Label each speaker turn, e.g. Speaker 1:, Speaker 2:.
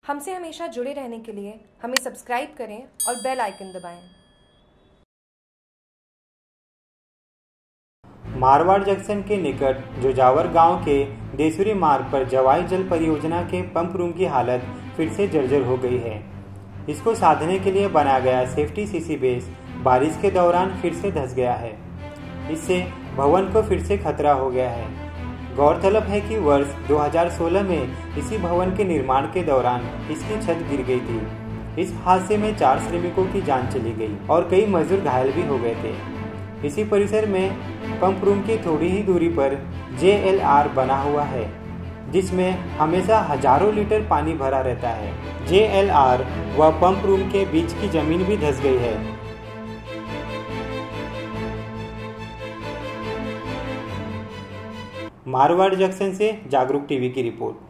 Speaker 1: हमसे हमेशा जुड़े रहने के लिए हमें सब्सक्राइब करें और बेल आइकन दबाएं।
Speaker 2: मारवाड़ जंक्शन के निकट जोजावर गांव के देसुरी मार्ग पर जवाई जल परियोजना के पंप रूम की हालत फिर से जर्जर हो गई है। इसको साधने के लिए बनाया गया सेफ्टी सीसी बेस बारिश के दौरान फिर से धंस गया है। इससे भवन को फिर से खतरा हो गया है। गौरतलब है कि वर्ष 2016 में इसी भवन के निर्माण के दौरान इसकी छत गिर गई थी। इस हादसे में 4 श्रमिकों की जान चली गई और कई मजदूर घायल भी हो गए थे। इसी परिसर में पंप रूम की थोड़ी ही दूरी पर JLR बना हुआ है, जिसमें हमेशा हजारों लीटर पानी भरा रहता है। JLR व पंप रूम के बीच की जमीन भी धंस गई है। मारवाड़ जंक्शन से जागरूक टीवी की रिपोर्ट।